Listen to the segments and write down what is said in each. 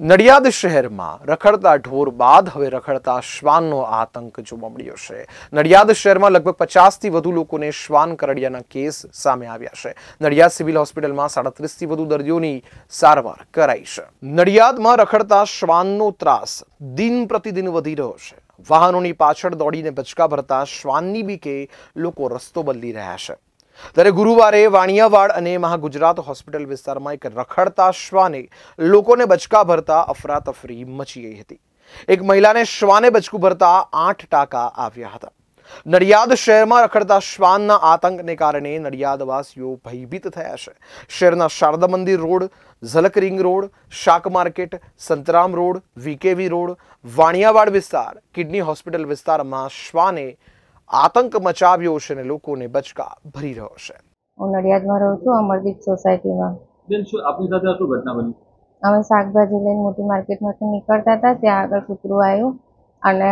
નડિયાદ શહેરમાં રખડતા ઢોર બાદ હવે રખડતા શ્વાનનો આતંક જોવા મળ્યો છે। નડિયાદ શહેરમાં લગભગ 50 થી વધુ લોકોને શ્વાન કરડિયાના કેસ સામે આવ્યા છે। નડિયાદ સિવિલ હોસ્પિટલમાં 37 થી વધુ દર્દીઓની સારવાર કરાઈ છે। નડિયાદમાં રખડતા શ્વાનનો ત્રાસ દિન પ્રતિદિન વધી રહ્યો છે। વાહનોની પાછળ દોડીને બચકા ભરતા શ્વાનની બીકે લોકો રસ્તો બદલી રહ્યા છે। ત્યારે ગુરુવારે વાણિયાવાડ અને મહાગુજરાત હોસ્પિટલ વિસ્તારમાં એક રખડતા શ્વાને લોકોને બચકા ભરતા અફરાતફરી મચી ગઈ હતી। એક મહિલાને શ્વાને બચકું ભરતા 8 ટાંકા આવ્યા હતા। નડિયાદ શહેરમાં રખડતા શ્વાનના આતંકને કારણે નડિયાદવાસીઓ ભયભીત થયા છે। શહેરના Sharda Mandir road, Jhalak ring road, Shak market, Santram road, VKV road, Vaniyawad વિસ્તાર, કિડની હોસ્પિટલ વિસ્તારમાં શ્વાને આતંક મચાવ્યો છે અને લોકોને બચકા ભરી રહ્યો છે। હું નડિયાદમાં રહું છું, અમરદીપ સોસાયટીમાં। બેન, શું આપની સાથે શું ઘટના બની? અમે શાકભાજી લઈને મોટી માર્કેટમાંથી નીકળતા હતા, ત્યાં આગળ કૂતરું આવ્યું અને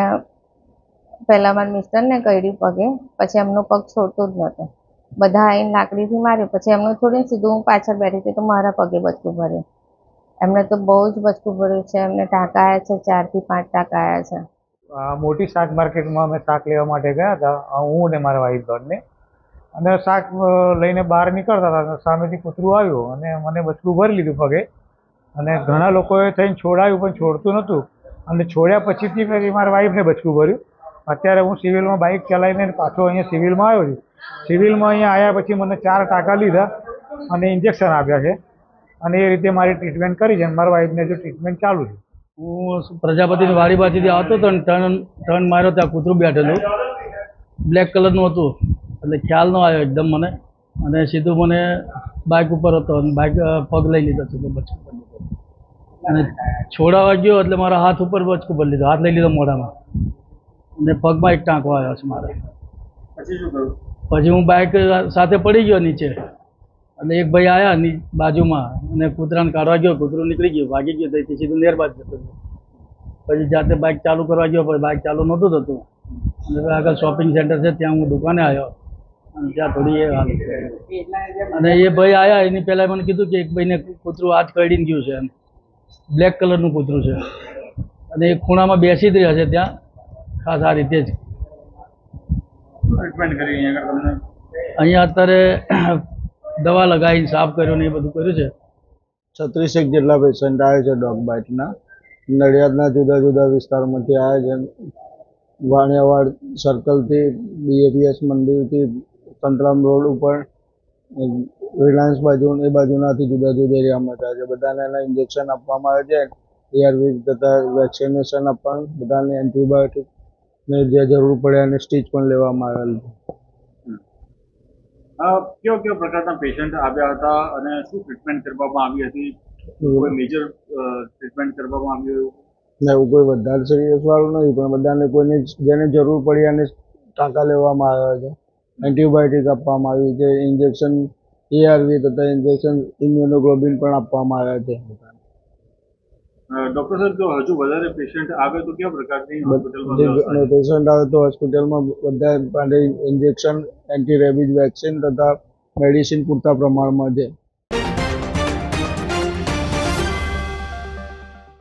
પહેલાં મારા મિસ્ટરને કરડ્યું પગે, પછી એમનો પગ છોડતો જ નહોતો। બધા આવીને લાકડીથી માર્યું, પછી એમનો છોડીને સીધું હું પાછળ બેઠી હતી તો મારા પગે બચકું ભર્યું। એમને તો બહુ જ બચકું ભર્યું છે। એમને ટાંકા આવ્યા છે, 4 થી 5 ટાંકા આવ્યા છે। મોટી શાક માર્કેટમાં અમે શાક લેવા માટે ગયા હતા, હું અને મારા વાઈફ બંને, અને શાક લઈને બહાર નીકળતા હતા, સામેથી કૂતરું આવ્યું અને મને બચકું ભરી લીધું પગે, અને ઘણા લોકોએ થઈને છોડાયું પણ છોડતું નહોતું, અને છોડ્યા પછીથી પછી મારા વાઈફને બચકું ભર્યું। અત્યારે હું સિવિલમાં બાઇક ચલાવીને પાછો અહીંયા સિવિલમાં આવ્યો છું। સિવિલમાં અહીંયા આવ્યા પછી મને 4 ટાંકા લીધા અને ઇન્જેક્શન આપ્યા છે, અને એ રીતે મારી ટ્રીટમેન્ટ કરી છે। મારા વાઈફને જો ટ્રીટમેન્ટ ચાલુ છે। હું પ્રજાપતિની વાડી બાજુથી આવતો હતો ને ટર્ન માર્યો, ત્યાં કૂતરું બેઠેલું, બ્લેક કલરનું હતું, એટલે ખ્યાલ ન આવ્યો એકદમ મને, અને સીધું મને બાઇક ઉપર હતો અને બાઇક પગ લઈ લીધો સીધો બચકું ભરી લીધો, અને છોડાવા ગયો એટલે મારા હાથ ઉપર બચકું ભરી લીધો, હાથ લઈ લીધો મોઢામાં, અને પગમાં એક ટાંકો આવ્યો છે મારે। પછી શું કર્યું? પછી હું બાઇક સાથે પડી ગયો નીચે, એટલે એક ભાઈ આવ્યા બાજુમાં અને કૂતરાને કાઢવા ગયો, કૂતરું નીકળી ગયું, ભાગી ગયું, તેથી સીધું નેરબાદ જતો રહ્યો। પછી જાતે બાઇક ચાલુ કરવા ગયો, પછી બાઇક ચાલુ નહોતું થતું, અને આગળ શોપિંગ સેન્ટર છે ત્યાં હું દુકાને આવ્યો, અને ત્યાં થોડી એ હાલત થઈ। અને એ ભાઈ આવ્યા એની પહેલાં મને કીધું કે એક ભાઈને કૂતરું હાથ કરડીને ગયું છે, એમ બ્લેક કલરનું કૂતરું છે, અને એ ખૂણામાં બેસી જ રહ્યા છે ત્યાં, ખાસ આ રીતે જ ટ્રીટમેન્ટ કરી અહીંયા અત્યારે દવા લગાવીને સાફ કર્યો ને એ બધું કર્યું છે। 36 જેટલા પેશન્ટ આવે છે ડોગ બાઇટના। નડિયાદના જુદા જુદા વિસ્તારમાંથી આવે છે। વાણિયાવાડ સર્કલથી, BAPS મંદિરથી, સંતરામ રોડ ઉપર, રિલાયન્સ બાજુ એ બાજુનાથી જુદા જુદા એરિયામાં થાય છે। બધાને એના ઇન્જેક્શન આપવામાં આવે છે, ARV તથા વેક્સિનેશન આપવાનું, બધાને એન્ટીબાયોટિકને જે જરૂર પડે એને સ્ટીચ પણ લેવામાં આવેલ છે। કેવા પ્રકારના પેશન્ટ આવ્યા હતા અને શું ટ્રીટમેન્ટ કરવામાં આવી હતી? કોઈ મેજર ટ્રીટમેન્ટ કરવામાં આવ્યું? એવું કોઈ વધારે સિરિયસ વાળું નથી, પણ બધાને કોઈને જેને જરૂર પડી એને ટાંકા લેવામાં આવ્યા છે, એન્ટીબાયોટિક આપવામાં આવી છે, ઇન્જેક્શન ARV તથા ઇન્જેક્શન ઇમ્યુનોગ્લોબિન પણ આપવામાં આવ્યા છે। ડૉક્ટર સાહેબ, જો હજુ વધારે પેશન્ટ આવે તો કેવા પ્રકારની હોસ્પિટલમાં પેશન્ટ આવે તો હોસ્પિટલમાં બધા માટે ઇન્જેક્શન, એન્ટી રેબિઝ વેક્સિન તથા મેડિસિન પૂરતા પ્રમાણમાં છે।